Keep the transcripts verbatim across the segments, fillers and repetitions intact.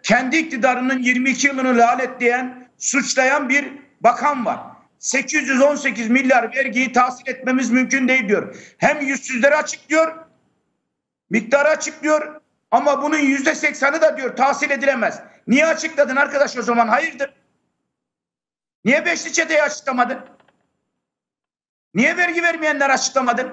kendi iktidarının yirmi iki yılını lanetleyen, suçlayan bir bakan var. sekiz yüz on sekiz milyar vergiyi tahsil etmemiz mümkün değil diyor. Hem yüzsüzleri açıklıyor, miktarı açıklıyor ama bunun yüzde seksanı da diyor tahsil edilemez. Niye açıkladın arkadaş o zaman? Hayırdır? Niye beşli çeteyi açıklamadın? Niye vergi vermeyenler açıklamadın?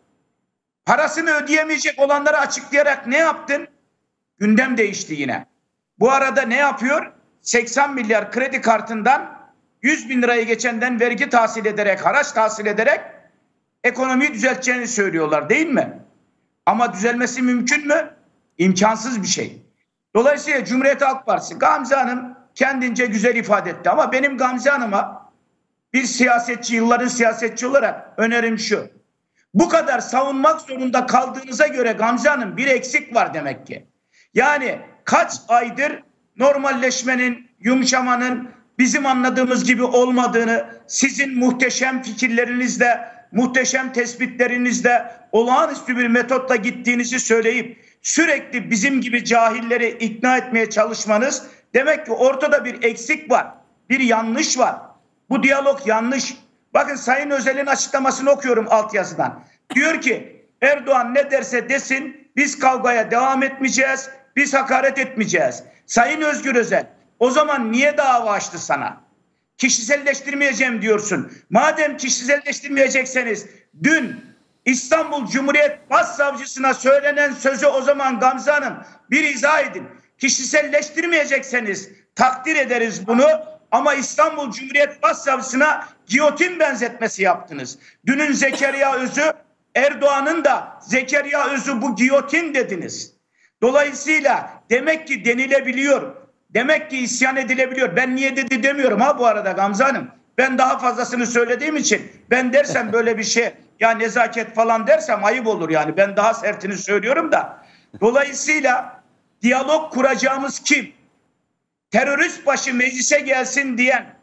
Parasını ödeyemeyecek olanları açıklayarak ne yaptın? Gündem değişti yine. Bu arada ne yapıyor? seksen milyar kredi kartından yüz bin lirayı geçenden vergi tahsil ederek, haraç tahsil ederek ekonomiyi düzelteceğini söylüyorlar değil mi? Ama düzelmesi mümkün mü? İmkansız bir şey. Dolayısıyla Cumhuriyet Halk Partisi, Gamze Hanım kendince güzel ifade etti ama benim Gamze Hanım'a bir siyasetçi, yılların siyasetçi olarak önerim şu. Bu kadar savunmak zorunda kaldığınıza göre Gamze Hanım bir eksik var demek ki. Yani kaç aydır normalleşmenin, yumuşamanın bizim anladığımız gibi olmadığını, sizin muhteşem fikirlerinizle, muhteşem tespitlerinizle, olağanüstü bir metotla gittiğinizi söyleyip sürekli bizim gibi cahilleri ikna etmeye çalışmanız, demek ki ortada bir eksik var, bir yanlış var. Bu diyalog yanlış. Bakın Sayın Özel'in açıklamasını okuyorum altyazıdan. Diyor ki Erdoğan ne derse desin biz kavgaya devam etmeyeceğiz, biz hakaret etmeyeceğiz. Sayın Özgür Özel, o zaman niye dava açtı sana? Kişiselleştirmeyeceğim diyorsun. Madem kişiselleştirmeyecekseniz dün İstanbul Cumhuriyet Başsavcısına söylenen sözü o zaman Gamze Hanım bir izah edin. Kişiselleştirmeyecekseniz takdir ederiz bunu ama İstanbul Cumhuriyet Başsavcısına giyotin benzetmesi yaptınız. Dünün Zekeriya Özü, Erdoğan'ın da Zekeriya Özü bu giyotin dediniz. Dolayısıyla demek ki denilebiliyor. Demek ki isyan edilebiliyor. Ben niye dedi demiyorum ha bu arada Gamze Hanım. Ben daha fazlasını söylediğim için ben dersem böyle bir şey ya nezaket falan dersem ayıp olur yani. Ben daha sertini söylüyorum da. Dolayısıyla diyalog kuracağımız kim? Terörist başı meclise gelsin diyen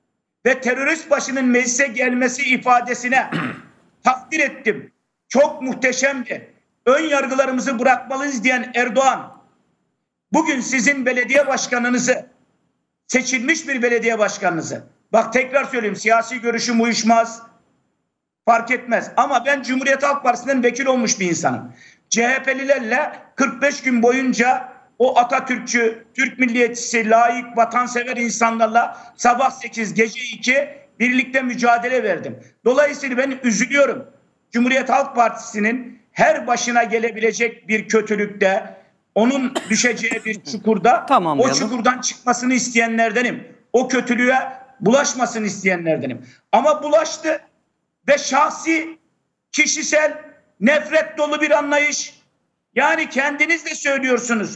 ve terörist başının meclise gelmesi ifadesine takdir ettim. Çok muhteşemdi. Ön yargılarımızı bırakmalıyız diyen Erdoğan bugün sizin belediye başkanınızı, seçilmiş bir belediye başkanınızı, bak tekrar söyleyeyim siyasi görüşüm uyuşmaz, fark etmez ama ben Cumhuriyet Halk Partisi'nden vekil olmuş bir insanım. C H P'lilerle kırk beş gün boyunca o Atatürkçü, Türk milliyetçisi, layık, vatansever insanlarla sabah sekiz, gece iki birlikte mücadele verdim. Dolayısıyla ben üzülüyorum. Cumhuriyet Halk Partisi'nin her başına gelebilecek bir kötülükte, onun düşeceği bir çukurda, o çukurdan çıkmasını isteyenlerdenim. O kötülüğe bulaşmasını isteyenlerdenim. Ama bulaştı ve şahsi, kişisel, nefret dolu bir anlayış. Yani kendiniz de söylüyorsunuz.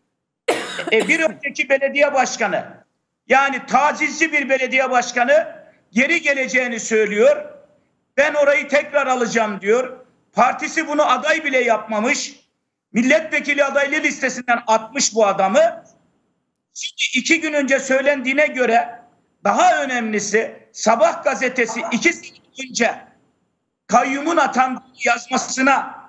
E, bir önceki belediye başkanı, yani tacizci bir belediye başkanı geri geleceğini söylüyor. Ben orayı tekrar alacağım diyor. Partisi bunu aday bile yapmamış. Milletvekili adaylığı listesinden atmış bu adamı. Şimdi iki gün önce söylendiğine göre daha önemlisi Sabah gazetesi iki sene önce kayyumun atandığını yazmasına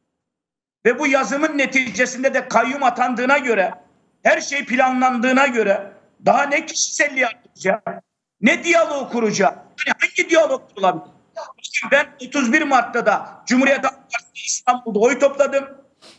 ve bu yazımın neticesinde de kayyum atandığına göre, her şey planlandığına göre daha ne kişiselliği artacak, ne diyalog kuracak? Yani hangi diyalog olabilir? Ben otuz bir Mart'ta da Cumhuriyet Halk Partisi İstanbul'da oy topladım.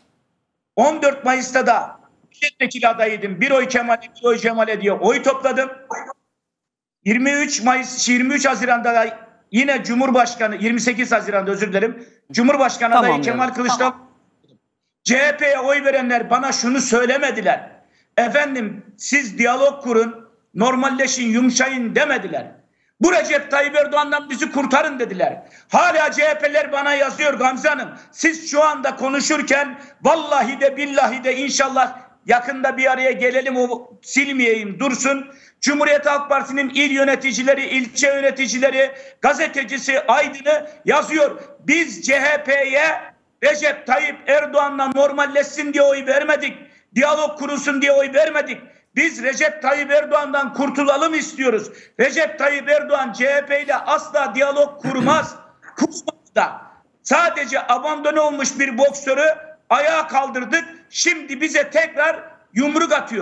on dört Mayıs'ta da milletvekili adayıydım. Bir oy Kemal'e, bir oy Cemal'e diye oy topladım. yirmi üç Mayıs, yirmi üç Haziran'da da yine Cumhurbaşkanı, yirmi sekiz Haziran'da özür dilerim. Cumhurbaşkanı tamam, adayı Kemal Kılıçdaroğlu. Tamam. C H P'ye oy verenler bana şunu söylemediler. Efendim siz diyalog kurun, normalleşin, yumuşayın demediler. Bu Recep Tayyip Erdoğan'dan bizi kurtarın dediler. Hala C H P'ler bana yazıyor Gamze Hanım. Siz şu anda konuşurken vallahi de billahi de inşallah yakında bir araya gelelim, o silmeyeyim dursun. Cumhuriyet Halk Partisi'nin il yöneticileri, ilçe yöneticileri, gazetecisi Aydın'ı yazıyor. Biz C H P'ye Recep Tayyip Erdoğan'la normalleşsin diye oy vermedik. Diyalog kurulsun diye oy vermedik. Biz Recep Tayyip Erdoğan'dan kurtulalım istiyoruz. Recep Tayyip Erdoğan C H P ile asla diyalog kurmaz. Kurmaz da. Sadece abandone olmuş bir boksörü ayağa kaldırdık. Şimdi bize tekrar yumruk atıyor.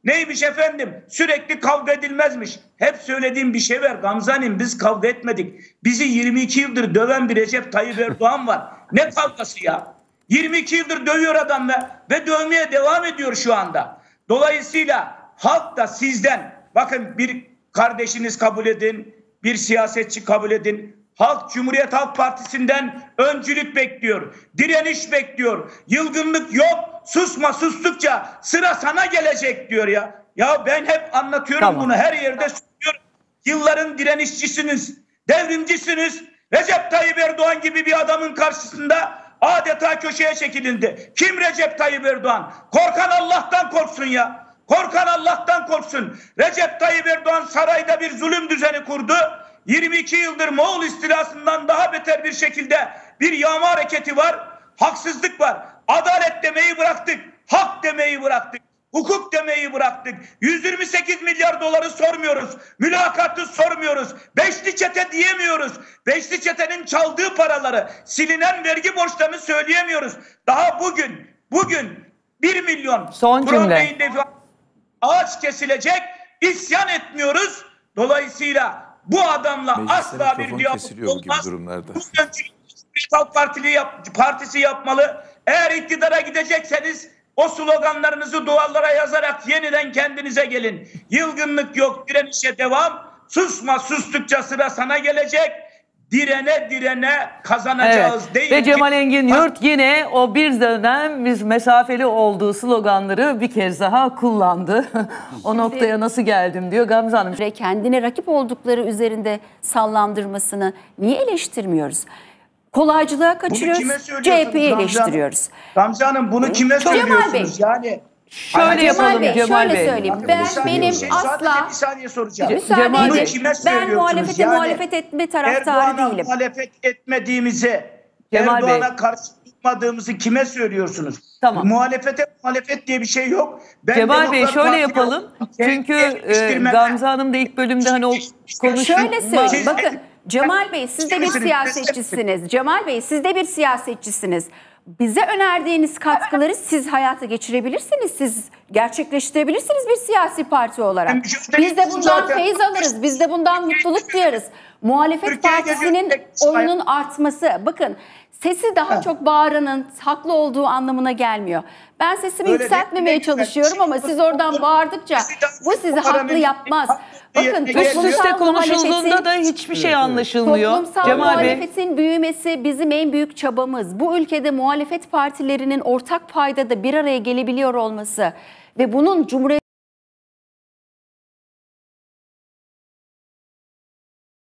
Neymiş efendim? Sürekli kavga edilmezmiş. Hep söylediğim bir şey var. Gamze'nin biz kavga etmedik. Bizi yirmi iki yıldır döven bir Recep Tayyip Erdoğan var. Ne kavgası ya? yirmi iki yıldır dövüyor adam ve, ve dövmeye devam ediyor şu anda. Dolayısıyla halk da sizden, bakın, bir kardeşiniz kabul edin, bir siyasetçi kabul edin. Halk Cumhuriyet Halk Partisi'nden öncülük bekliyor, direniş bekliyor, yılgınlık yok, susma, sustukça sıra sana gelecek diyor ya. Ya ben hep anlatıyorum Tamam. bunu, her yerde söylüyorum. Yılların direnişçisiniz, devrimcisiniz. Recep Tayyip Erdoğan gibi bir adamın karşısında adeta köşeye çekilindi. Kim Recep Tayyip Erdoğan? Korkan Allah'tan korksun ya. Korkan Allah'tan korksun. Recep Tayyip Erdoğan sarayda bir zulüm düzeni kurdu. yirmi iki yıldır Moğol istilasından daha beter bir şekilde bir yağma hareketi var. Haksızlık var. Adalet demeyi bıraktık. Hak demeyi bıraktık. Hukuk demeyi bıraktık. yüz yirmi sekiz milyar doları sormuyoruz. Mülakatı sormuyoruz. Beşli çete diyemiyoruz. Beşli çetenin çaldığı paraları, silinen vergi borçlarını söyleyemiyoruz. Daha bugün, bugün bir milyon Son cümle. ağaç kesilecek. İsyan etmiyoruz. Dolayısıyla bu adamla Mecliste asla bir diyalog olmaz. Bu Cumhuriyet Halk Partili yap, Partisi yapmalı. Eğer iktidara gidecekseniz o sloganlarınızı duvarlara yazarak yeniden kendinize gelin. Yılgınlık yok, direnişe devam. Susma, sustukça sıra sana gelecek. Direne direne kazanacağız, Evet. değil. Ve Cemal Engin Yurt yine o bir dönem biz mesafeli olduğu sloganları bir kez daha kullandı. O noktaya nasıl geldim diyor Gamze Hanım. Kendine rakip oldukları üzerinde sallandırmasını niye eleştirmiyoruz? Kolaycılığa kaçırıyoruz, C H P'yi eleştiriyoruz. Gamze Hanım, bunu kime Cemal söylüyorsunuz? Bey. Yani Şöyle Cemal yapalım Bey, Cemal şöyle Bey. söyleyeyim. Ben benim şey, asla bir saniye soracağım. müsaade Cemal edin. Bey. Kime Ben söylüyorsunuz? muhalefete Yani muhalefet etme taraftarı Erdoğan'a değilim. muhalefet etmediğimizi, Cemal Erdoğan'a karşı tutmadığımızı kime söylüyorsunuz? Tamam. Muhalefete muhalefet diye bir şey yok. Ben Cemal Bey Demokrat şöyle Parti'de yapalım. Çünkü e, eleştirmemem. Gamze Hanım da ilk bölümde hani o konuştuk. Şöyle söyleyeyim. Siz- Bakın Cemal Bey, siz de bir Siz- siyasetçisiniz. Cemal Bey, siz de bir siyasetçisiniz. Bize önerdiğiniz katkıları siz hayata geçirebilirsiniz. Siz gerçekleştirebilirsiniz bir siyasi parti olarak. Biz de bundan Zaten- feyiz alırız. Biz de bundan mutluluk duyarız. Muhalefet Türkiye'ye Partisi'nin gelecek- oyunun artması. Bakın, sesi daha çok bağıranın haklı olduğu anlamına gelmiyor. Ben sesimi Öyle yükseltmemeye değil. çalışıyorum ama siz oradan bağırdıkça bu sizi haklı yapmaz. Bakın, Üst üste toplumsal konuşulduğunda da muhalefetin- hiçbir şey anlaşılmıyor. Toplumsal Cemal Bey. muhalefetin büyümesi bizim en büyük çabamız. Bu ülkede muhalefet partilerinin ortak paydada bir araya gelebiliyor olması ve bunun Cumhuriyet